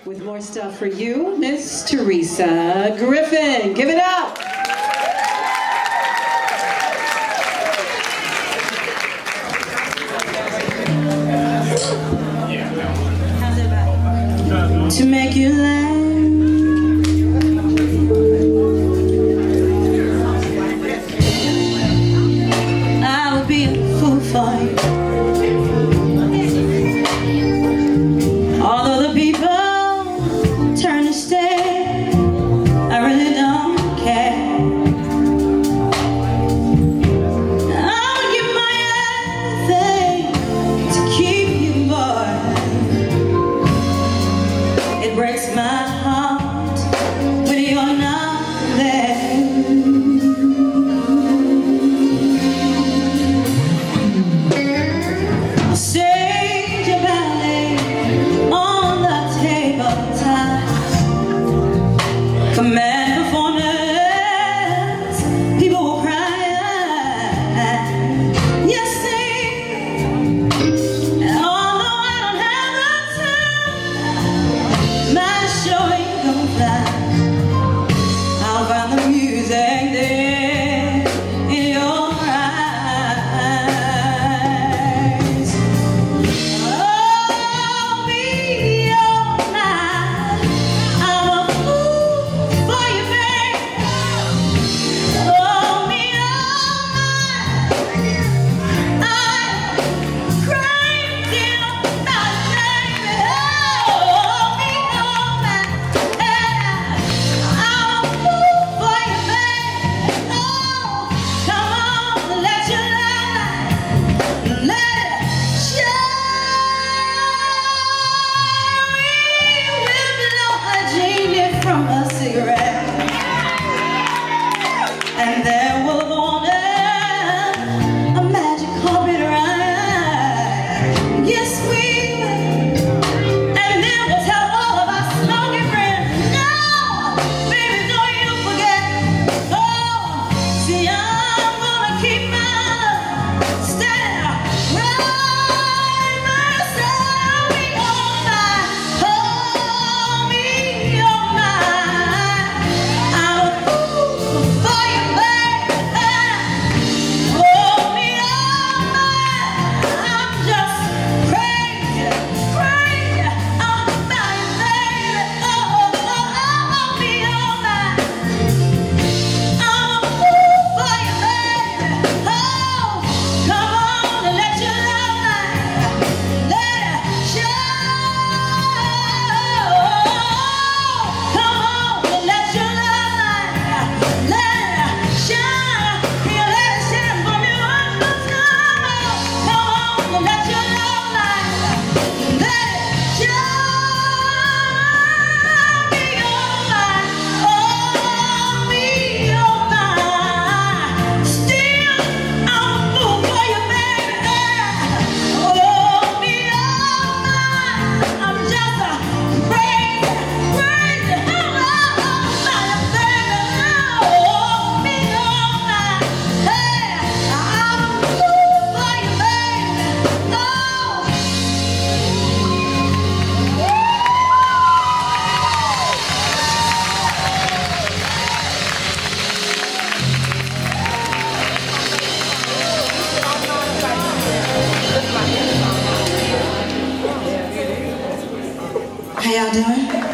with more stuff for you, Miss Teresa Griffin. Give it up. To make you laugh, I would be a fool for you. Although the people turn to stare, I really don't care. I would give my everything to keep you, boy. It breaks my heart when you're not there. I'll stage your ballet on the tabletop. Command performance, people will cry. Yes, sing. And although I don't have the time, my show ain't gonna fly. I'll find the music there in your eyes. Oh, me all night, I'm a fool for you, babe. Oh, me all night, I'm crazy about baby. Oh, me all night, I'm a fool for you, babe. Oh, come on, let your light, let it shine. We will blow a genie from a cigarette, and there will go on a magic carpet ride. Yes, we will. And then we'll tell all of our smoky friends, no, baby, don't you forget. Oh, see, I'm gonna keep my love steady. Right myself, me all night. Oh, me all night. I'm a fool for you, baby. Oh, me all night. I'm just crazy, crazy about you, baby. Oh, me all night. I'm a fool for you, baby. Oh, come on and let your love light, let it shine. Come on and let your love light, let it shine. Can you let it shine for me one more time? Come on and let your love light, let it shine. Me all night, oh, me all night. Still, I'm a fool for you, baby. Oh, me all night. I'm just a crazy, crazy about you, baby. Oh, me all night. Hey, I'm a fool for you, baby. Oh. How y'all doing?